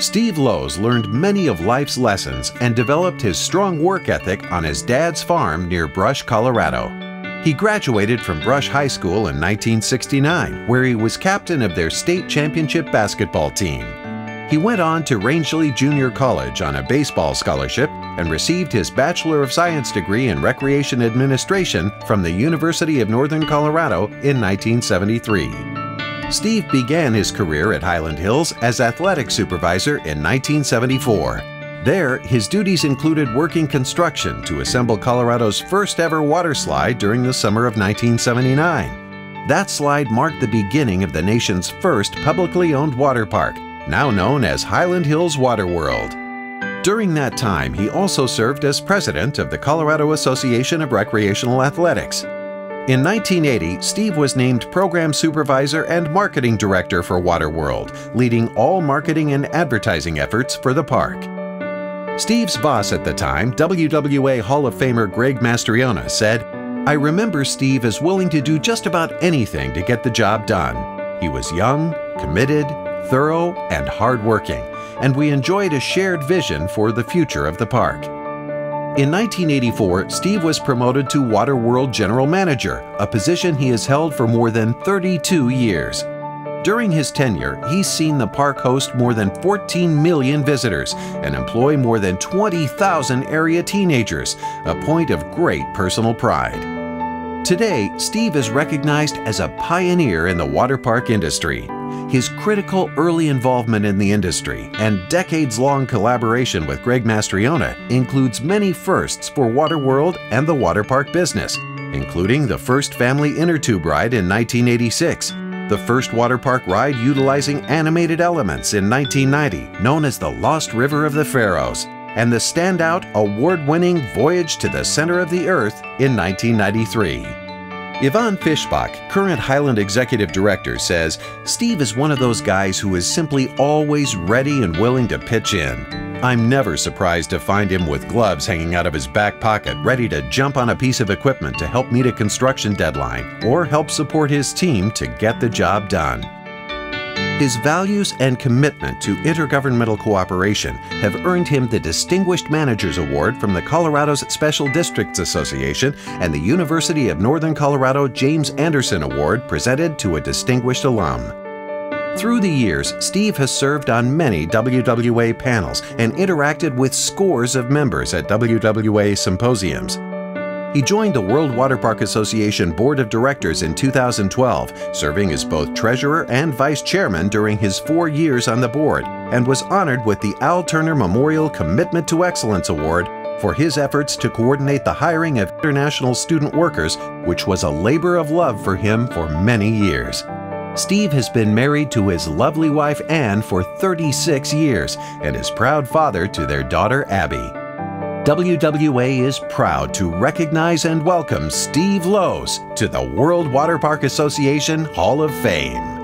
Steve Lowe's learned many of life's lessons and developed his strong work ethic on his dad's farm near Brush, Colorado. He graduated from Brush High School in 1969, where he was captain of their state championship basketball team. He went on to Rangeley Junior College on a baseball scholarship and received his Bachelor of Science degree in Recreation Administration from the University of Northern Colorado in 1973. Steve began his career at Highland Hills as athletic supervisor in 1974. There, his duties included working construction to assemble Colorado's first ever water slide during the summer of 1979. That slide marked the beginning of the nation's first publicly owned water park, now known as Highland Hills Water World. During that time, he also served as president of the Colorado Association of Recreational Athletics. In 1980, Steve was named program supervisor and marketing director for Water World, leading all marketing and advertising efforts for the park. Steve's boss at the time, WWA Hall of Famer Greg Mastriona, said, "I remember Steve as willing to do just about anything to get the job done. He was young, committed, thorough, and hardworking, and we enjoyed a shared vision for the future of the park." In 1984, Steve was promoted to Water World General Manager, a position he has held for more than 32 years. During his tenure, he's seen the park host more than 14 million visitors and employ more than 20,000 area teenagers, a point of great personal pride. Today, Steve is recognized as a pioneer in the water park industry. His critical early involvement in the industry and decades-long collaboration with Greg Mastriona includes many firsts for Water World and the water park business, including the first family inner tube ride in 1986, the first water park ride utilizing animated elements in 1990, known as the Lost River of the Pharaohs, and the standout, award-winning Voyage to the Center of the Earth in 1993. Yvonne Fischbach, current Highland Executive Director, says, "Steve is one of those guys who is simply always ready and willing to pitch in. I'm never surprised to find him with gloves hanging out of his back pocket, ready to jump on a piece of equipment to help meet a construction deadline or help support his team to get the job done." His values and commitment to intergovernmental cooperation have earned him the Distinguished Managers Award from the Colorado's Special Districts Association and the University of Northern Colorado James Anderson Award presented to a distinguished alum. Through the years, Steve has served on many WWA panels and interacted with scores of members at WWA symposiums. He joined the World Water Park Association Board of Directors in 2012, serving as both treasurer and vice chairman during his 4 years on the board, and was honored with the Al Turner Memorial Commitment to Excellence Award for his efforts to coordinate the hiring of international student workers, which was a labor of love for him for many years. Steve has been married to his lovely wife Anne for 36 years and is proud father to their daughter Abby. WWA is proud to recognize and welcome Steve Lowe's to the World Water Park Association Hall of Fame.